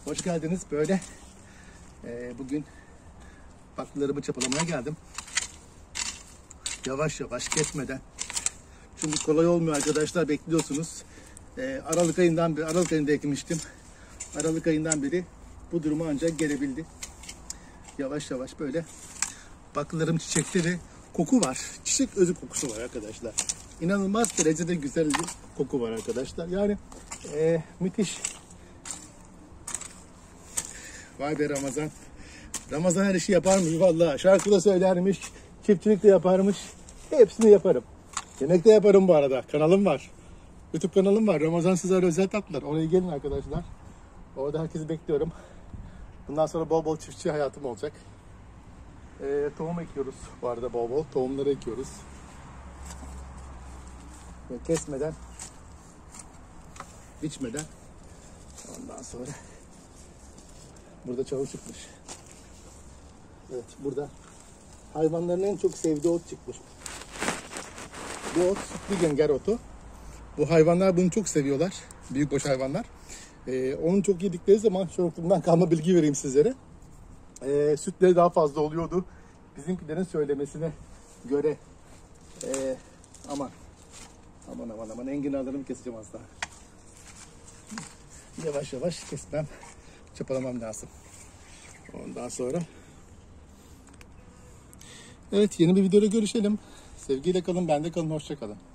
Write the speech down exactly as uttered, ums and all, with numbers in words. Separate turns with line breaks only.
Hoş geldiniz. Böyle e, bugün baklılarımı çapalamaya geldim. Yavaş yavaş kesmeden. Çünkü kolay olmuyor arkadaşlar, bekliyorsunuz. E, Aralık ayından beri, Aralık ayında ekmiştim. Aralık ayından beri bu duruma ancak gelebildi. Yavaş yavaş böyle baklılarım çiçekte ve koku var. Çiçek özü kokusu var arkadaşlar. İnanılmaz derecede güzel bir koku var arkadaşlar. Yani e, müthiş. Vay be Ramazan. Ramazan her işi yaparmış vallahi. Şarkı da söylermiş, çiftçilik de yaparmış. Hepsini yaparım. Yemek de yaparım bu arada. Kanalım var. YouTube kanalım var. Ramazan Sizler'e özel tatlılar. Oraya gelin arkadaşlar. Orada herkesi bekliyorum. Bundan sonra bol bol çiftçi hayatım olacak. Ee, tohum ekiyoruz bu arada, bol bol. Tohumları ekiyoruz. Ve kesmeden, biçmeden. Ondan sonra burada çalı çıkmış. Evet, burada hayvanların en çok sevdiği ot çıkmış. Bu ot sütlü genger otu. Bu hayvanlar bunu çok seviyorlar. Büyükbaş hayvanlar. Ee, onu çok yedikleri zaman, çocukluğumdan kalma bilgi vereyim sizlere. Ee, sütleri daha fazla oluyordu. Bizimkilerin söylemesine göre. Ee, aman. Aman aman aman. Enginarlarımı keseceğim az daha. Yavaş yavaş kesmem, çapalamam lazım. Ondan sonra. Evet, yeni bir videoda görüşelim. Sevgiyle kalın, bende kalın, hoşça kalın.